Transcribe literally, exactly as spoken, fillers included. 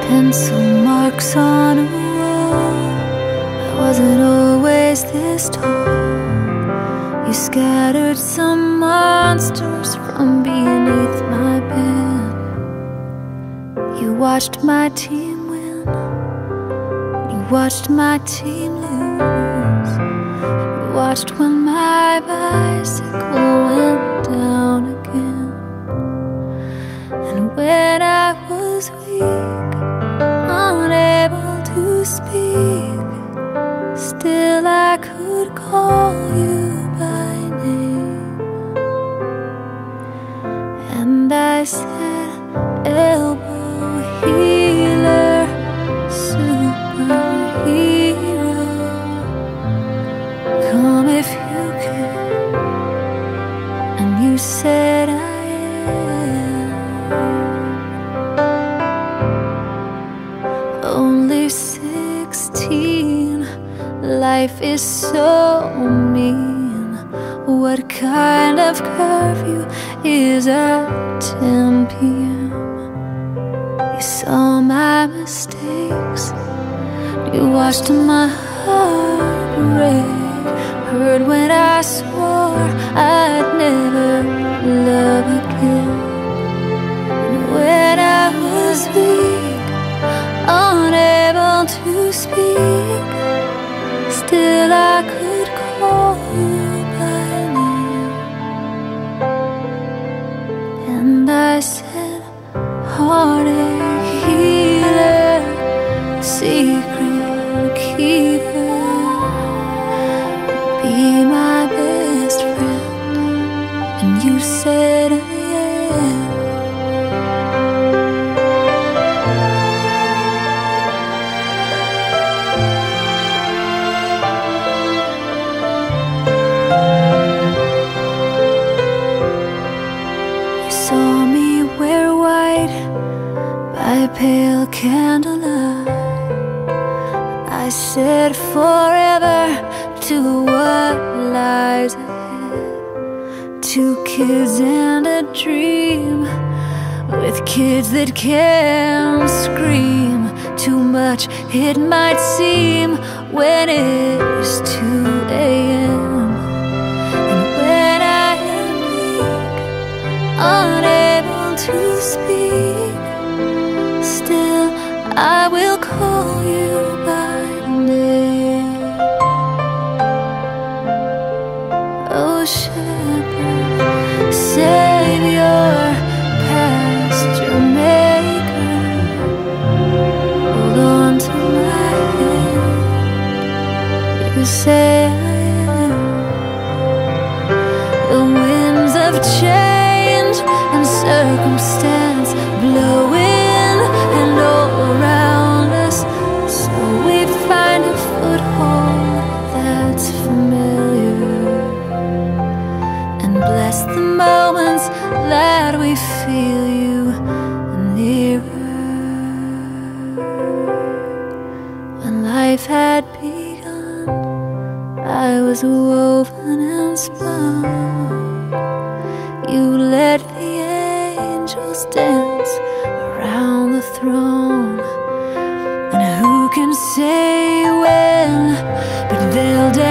pencil marks on a wall. I wasn't always this tall. You scattered some monsters from beneath my pen. You watched my team win, you watched my team lose. You watched when my bicycle went down again. And when I was weak, unable to speak, still I could call you by name. And I said, elbow healer, superhero, come if you can. And you said I am. Only sixteen, life is so mean. What kind of curfew is at ten p m? You saw my mistakes, you watched my heart break, heard when I swore I'd never love again. And when I was weak, unable to speak, still I could call you by name. And I said, heartache healer, secret keeper, be my best friend. And you said I am. Saw me wear white by pale candlelight. I said forever to what lies ahead. Two kids and a dream, with kids that can scream. Too much it might seem when it's two a m And when I am weak, unable to speak, still I will call you by name. Oh shepherd, savior, pasture maker, hold on to my hand. You say I am. The winds of change and circumstance blowing and all around us, so we find a foothold that's familiar, and bless the moments that we feel you nearer. When life had begun, I was woven and spun. You let the angels dance around the throne. And who can say when, but they'll dance